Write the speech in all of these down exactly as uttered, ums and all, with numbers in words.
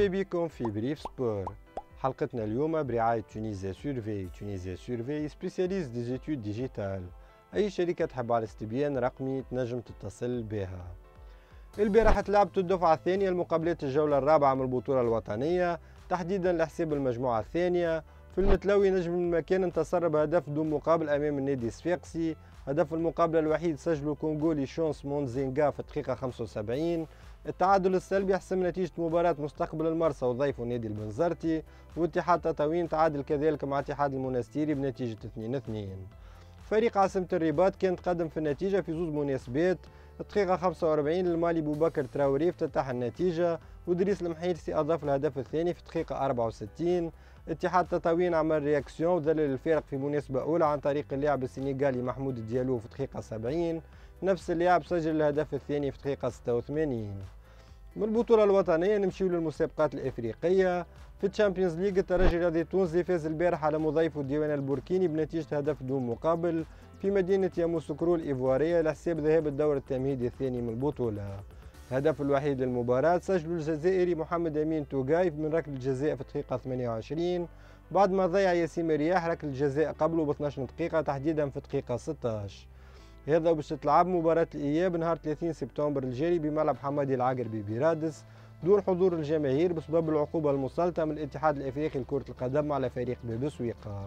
مرحبا بكم في بريف سبور. حلقتنا اليوم برعاية تونيزيا سيرفي. تونيزيا سيرفي سبيسياليست دي زيتود ديجيتال. أي شركة تحب على استبيان رقمي تنجم تتصل بها. البارحة تلعبت الدفعة الثانية لمقابلات الجولة الرابعة من البطولة الوطنية، تحديدا لحساب المجموعة الثانية. في المتلوي نجم المكان انتصر بهدف دون مقابل أمام النادي الصفاقسي. هدف المقابلة الوحيد سجله الكونغولي شونس مونزينغا في الدقيقة خمسة وسبعين. التعادل السلبي حسم نتيجة مباراة مستقبل المرسى وضيفه نادي البنزرتي، واتحاد تطاوين تعادل كذلك مع اتحاد المنستيري بنتيجة اثنين اثنين. فريق عاصمة الرباط كان تقدم في النتيجة في زوج مناسبات. الدقيقة خمسة وأربعين المالي بوبكر تراوري افتتح النتيجة، ودريس المحيرسي أضاف الهدف الثاني في الدقيقة أربعة وستين. اتحاد تطاوين عمل رياكسيون وذلل الفرق في مناسبة أولى عن طريق اللاعب السنغالي محمود ديالو في الدقيقة سبعين. نفس اللاعب سجل الهدف الثاني في الدقيقة ستة وثمانين. من البطولة الوطنية نمشيو للمسابقات الإفريقية. في الشامبيونز ليج الترجي الرياضي التونسي فاز البارح على مضيفه الديوان البوركيني بنتيجة هدف دون مقابل في مدينة ياموسوكرو الإيفوارية لحساب ذهاب الدور التمهيدي الثاني من البطولة. الهدف الوحيد للمباراة سجله الجزائري محمد أمين توغايف من ركلة الجزاء في الدقيقة ثمانية وعشرين، بعد ما ضيع ياسين رياح ركلة الجزاء قبله ب اثناش دقيقة تحديدا في الدقيقة ستة عشر. هذا باش تلعب مباراة الإياب نهار ثلاثين سبتمبر الجاري بملعب حمادي العقربي برادس دون حضور الجماهير بسبب العقوبة المسلطة من الاتحاد الإفريقي لكرة القدم على فريق باب سويقة.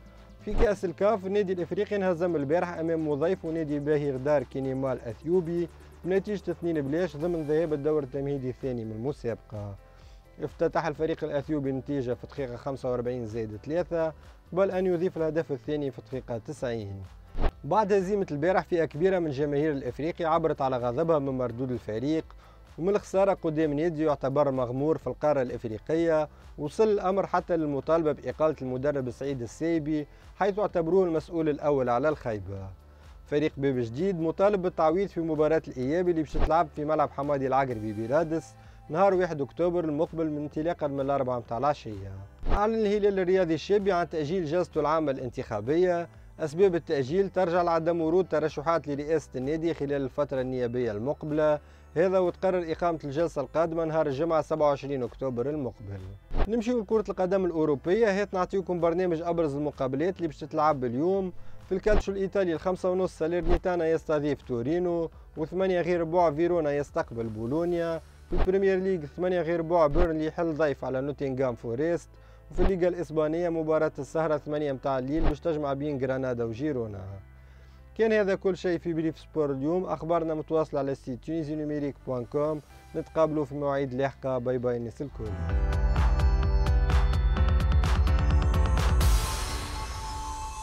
في كأس الكاف النادي الإفريقي انهزم البارح أمام مضيفه نادي باهي غدار كينيمال الأثيوبي بنتيجة اثنين بلاش ضمن ذهاب الدور التمهيدي الثاني من المسابقة. افتتح الفريق الأثيوبي النتيجة في الدقيقة خمسة وأربعين زائد ثلاثة قبل أن يضيف الهدف الثاني في الدقيقة تسعين. بعد هزيمة البارح فئة كبيرة من جماهير الإفريقي عبرت على غضبها من مردود الفريق ومن الخسارة قدام نادي يعتبر مغمور في القارة الإفريقية. وصل الأمر حتى للمطالبة بإقالة المدرب سعيد السايبي حيث اعتبروه المسؤول الأول على الخيبة. فريق باب جديد مطالب بالتعويض في مباراة الإياب اللي باش تلعب في ملعب حمادي العقربي برادس نهار واحد أكتوبر المقبل من انطلاقا من الأربعة متاع العشية. أعلن الهلال الرياضي الشابي عن تأجيل جلسته العامة الانتخابية. أسباب التأجيل ترجع لعدم ورود ترشحات لرئاسة النادي خلال الفترة النيابية المقبلة، هذا وتقرر إقامة الجلسة القادمة نهار الجمعة سبعة وعشرين أكتوبر المقبل. نمشيو لكرة القدم الأوروبية. هات نعطيكم برنامج أبرز المقابلات اللي باش تتلعب اليوم. في الكالتشو الإيطالي الخمسة ونص ساليرنيتانا يستضيف تورينو، وثمانية غير ربع فيرونا يستقبل بولونيا. في البريمير ليج ثمانية غير ربع بيرنلي يحل ضيف على نوتنغهام فوريست. وفي الليغا الإسبانية مباراة السهرة ثمانية متاع الليل باش تجمع بين غرناطة وجيرونا. كان هذا كل شيء في بريف سبور اليوم. أخبارنا متواصلة على السيت تونيزي نوميريك دوت كوم. نتقابلوا في مواعيد لاحقة. باي باي الناس الكل.